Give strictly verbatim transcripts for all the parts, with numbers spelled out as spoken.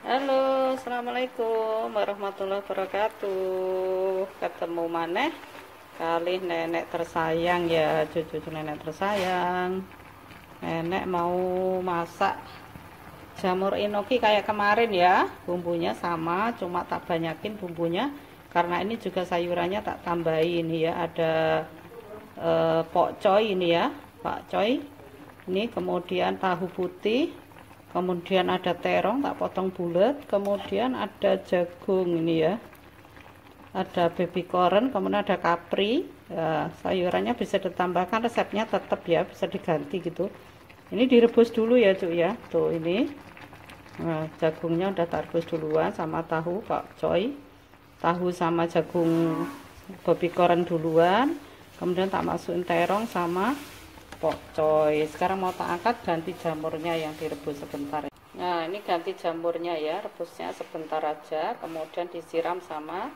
Halo, assalamualaikum warahmatullahi wabarakatuh. Ketemu maneh kali nenek tersayang ya, cucu nenek tersayang. Nenek mau masak jamur enoki kayak kemarin ya. Bumbunya sama, cuma tak banyakin bumbunya karena ini juga sayurannya tak tambahin ya. Ada eh, pokcoy ini ya, Pak Coy. Ini kemudian tahu putih. Kemudian ada terong tak potong bulat, kemudian ada jagung ini ya, ada baby corn, kemudian ada kapri ya, sayurannya bisa ditambahkan, resepnya tetap ya, bisa diganti gitu. Ini direbus dulu ya cuk ya, tuh ini nah, jagungnya udah tak rebus duluan sama tahu Pak Coy, tahu sama jagung baby corn duluan, kemudian tak masukin terong sama pokcoy. Sekarang mau tak angkat, ganti jamurnya yang direbus sebentar. Nah ini ganti jamurnya ya, rebusnya sebentar aja, kemudian disiram sama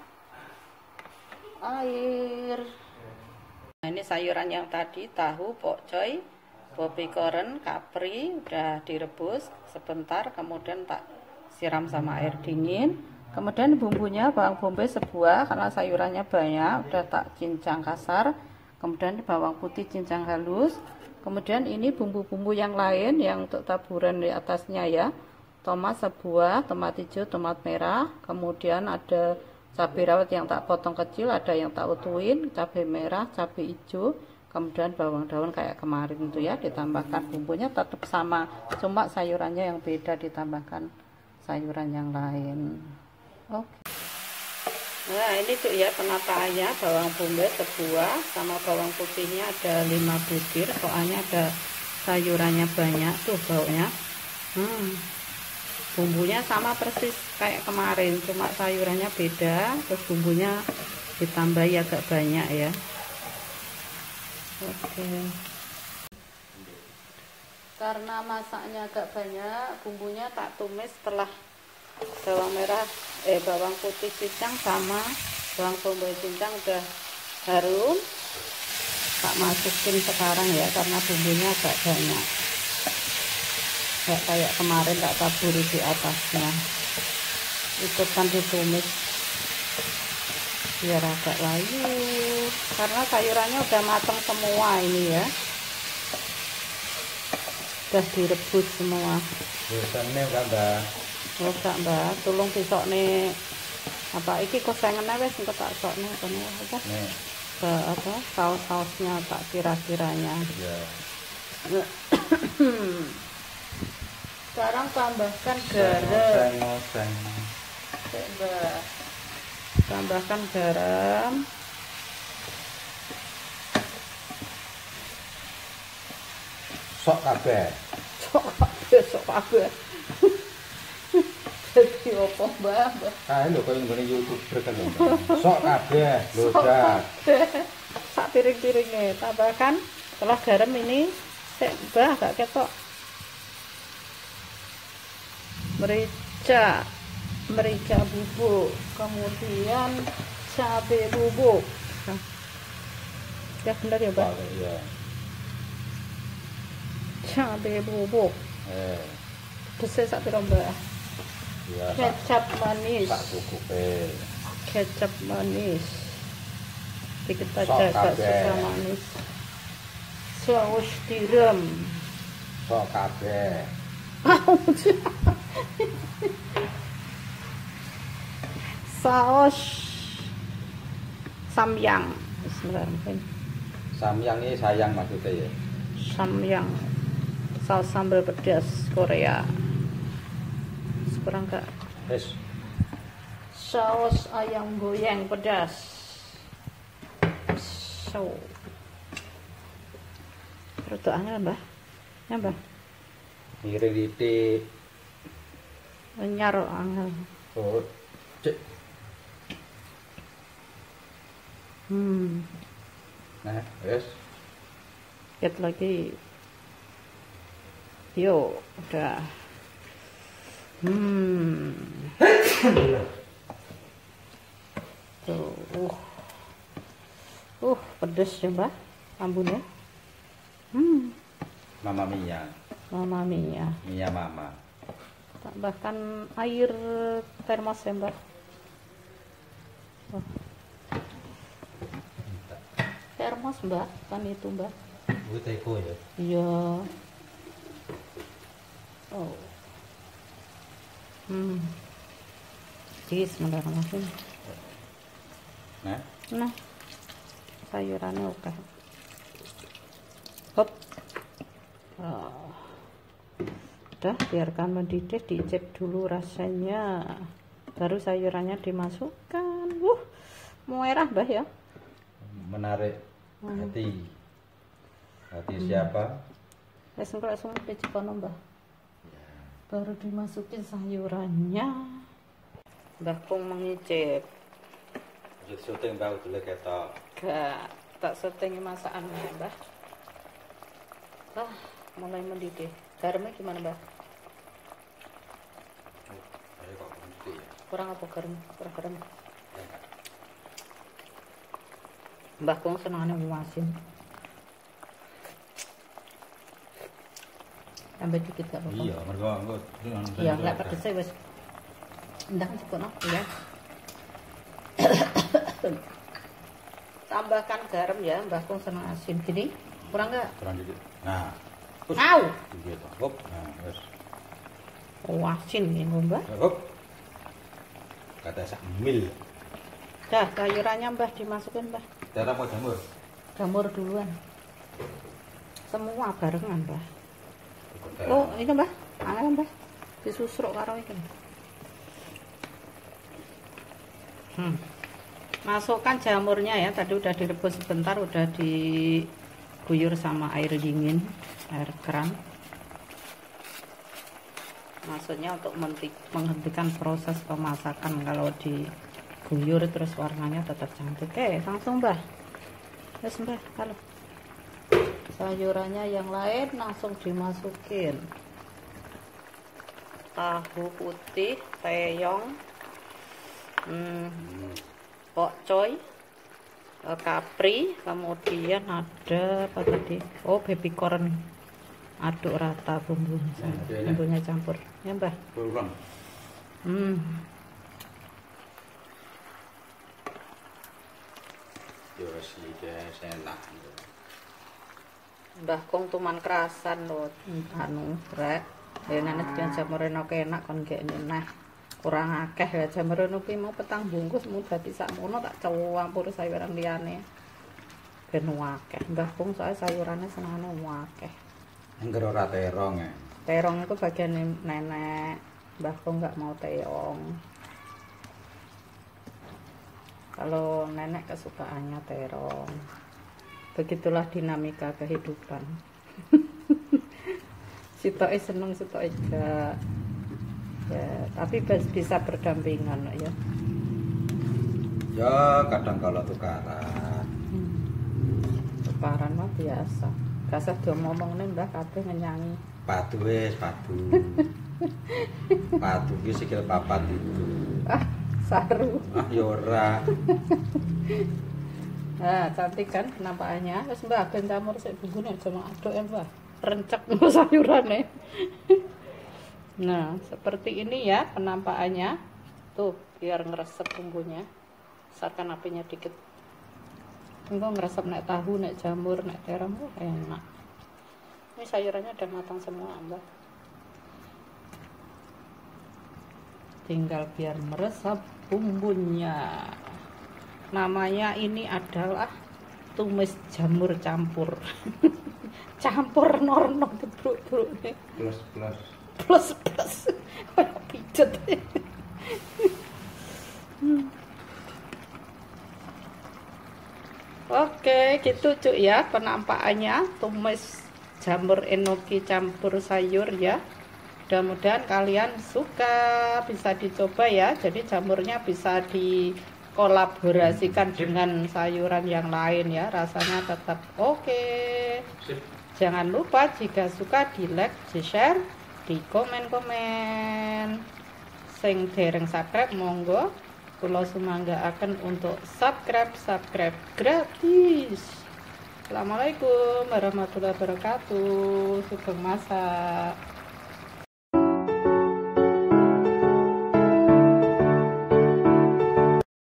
air. Nah ini sayuran yang tadi, tahu, pokcoy, baby corn, kapri udah direbus sebentar, kemudian tak siram sama air dingin. Kemudian bumbunya bawang bombay sebuah, karena sayurannya banyak udah tak cincang kasar. Kemudian bawang putih cincang halus. Kemudian ini bumbu-bumbu yang lain yang untuk taburan di atasnya ya. Tomat sebuah, tomat hijau, tomat merah. Kemudian ada cabai rawit yang tak potong kecil, ada yang tak utuhin, cabai merah, cabai hijau. Kemudian bawang daun kayak kemarin itu ya, ditambahkan bumbunya tetap sama, cuma sayurannya yang beda, ditambahkan sayuran yang lain. Oke. Nah ini tuh ya penataannya, bawang bombay sebuah sama bawang putihnya ada lima butir, soalnya ada sayurannya banyak tuh baunya. hmm. Bumbunya sama persis kayak kemarin, cuma sayurannya beda, terus bumbunya ditambahi agak banyak ya. Oke, karena masaknya agak banyak, bumbunya tak tumis setelah bawang merah eh bawang putih cincang sama bawang bombay cincang udah harum, tak masukin sekarang ya, karena bumbunya agak banyak, nggak kayak kemarin tak taburi di atasnya, ikutan ditumis biar agak layu, karena sayurannya udah matang semua ini ya, udah direbus semua. Bosannya enggak mbak? Enggak mbak, tolong besok nih apa iki kosengennya wes engko tak sokne kono apa? Nih. Ke apa? Saus-sausnya tak kira-kiranya. Iya. Sekarang tambahkan garam. Ngoseng. Mbak. Tambahkan garam. Sok kabeh. Sok kabeh, sok kabeh. Jadi opo mbak? Ah lho koyo nggone YouTuber kan lho. Sok kabeh, lho dak. Sak piring-piringnya tambahkan setelah garam ini sik mbah gak ketok. Merica, merica bubuk, kemudian cabai bubuk. Nah, ya benar ya mbak? Oh, iya. Cabai bubuk. Eh, Besar sak piro mbak? iya. Kecap manis. Tak cukupe. Kecap manis. Dikit Sok aja gak kabeh. suka manis. Saus tiram. Sok kabeh. Saus samyang. Bismillahirrahmanirrahim. Samyang ini sayang maksudnya ya. Samyang, saus sambal pedas Korea. Kurang gak? Wis. Saus ayam goyang pedas. So. Rada angel mbah. Ya mbah. Miring titik. Nyar angel. Oh, cek. Hmm. Nah, wis. Lihat lagi. Yo, udah. Hmm. Tuh, uh, uh, pedes ya mbak, ambunnya. Hmm. Mama Mia. Mama mia. Mia mama. tambahkan air termos ya mbak. Oh. Termos mbak, kan itu mbak. Itu teko ya? Iya. Oh. Hmm. Bismillahirrahmanirrahim. Nah, nah sayurannya oke. Hop. Oh. Udah, biarkan mendidih, diicip dulu rasanya, baru sayurannya dimasukkan. Wuh, merah mbah ya, menarik hmm. hati hati hmm. siapa? Es engko langsung dicekono mbah ya. Baru dimasukin sayurannya. Mbah Kung mengicip. Jadi syuting mbah dulu ketok. Gak, tak syuting masakannya mbah. Ah, mulai mendidih. Garamnya gimana mbah? Kurang apa garam? Kurang garam. Mbah Kung senangnya asin. Tambah dikit gak apa-apa. Iya, mergo engko. Iya, enggak pedes wis. Ndang cukup ya. Tambahkan garam ya, Mbah Kung senang asin. Gini, kurang enggak? Kurang dikit. Nah. Au. Gitu. Hop. Nah, wis. Oh, asin ini, Mbah. Hop. Kata sak mil. Dah, sayurannya Mbah dimasukin, Mbah. Cara apa jamur? Jamur duluan. Semua barengan, Mbah. Oh, ini Mbah. Angel, Mbah. Disusruk karo iki. Hmm. Masukkan jamurnya ya, tadi udah direbus sebentar, udah diguyur sama air dingin, air keran. Maksudnya untuk menghentikan proses pemasakan. Kalau diguyur terus warnanya tetap cantik. Eh, langsung Mbah. Terus Mbah, kalau sayurannya yang lain langsung dimasukin. Tahu putih, teyong, hmm, pokcoy, kapri, kemudian ada apa tadi? Oh, baby corn. Aduk rata bumbunya, bumbunya campur, ya Mbah. Hmm. Mbah Kung tuman kerasan loh, anu rek. Ya nenek jangan jamur enak kon gak nah kurang akeh ya jamur nupi mau petang bungkus mau dadi sakmono tak campur sayuran liyane. Ben akeh. Mbah Kung soalnya sayurannya senengane akeh. Angger ora terong ya. Terong itu bagian nenek. Mbah Kung nggak mau terong. Kalau nenek kesukaannya terong. Begitulah dinamika kehidupan. Sitoke seneng, sitoke enggak. Ya, tapi bisa berdampingan ya. Ya, kadang kalau tukaran. Hmm. Tukaran mah biasa. Kasih dia ngomong nih Mbah kabeh ngenyangi. Padu wis, padu. Padu ki sikil papat itu. Ah, saru. Ah, ya ora. Nah, cantik kan penampakannya. Terus Mbah ben campur sik bumbune aja mak aduk ya, Mbah. Rencek sayurannya. Nah, seperti ini ya penampakannya. Tuh, biar ngeresep bumbunya. Besarkan apinya dikit. Engko ngeresep nek tahu, nek jamur, nek terong oh, enak. Ini sayurannya udah matang semua, Mbak. Tinggal biar meresap bumbunya. Namanya ini adalah tumis jamur campur. Campur norno bruk-bruk nih. Plus plus. Plus plus. Kayak pijet. hmm. Oke, gitu Cuk ya penampakannya tumis jamur enoki campur sayur ya. Mudah-mudahan kalian suka, bisa dicoba ya. Jadi jamurnya bisa dikolaborasikan dengan sayuran yang lain ya. Rasanya tetap oke. Jangan lupa jika suka di like, di share, di komen-komen. Sing dereng subscribe monggo kula sumanggaaken untuk subscribe subscribe gratis. Assalamualaikum warahmatullahi wabarakatuh. Sugeng masak.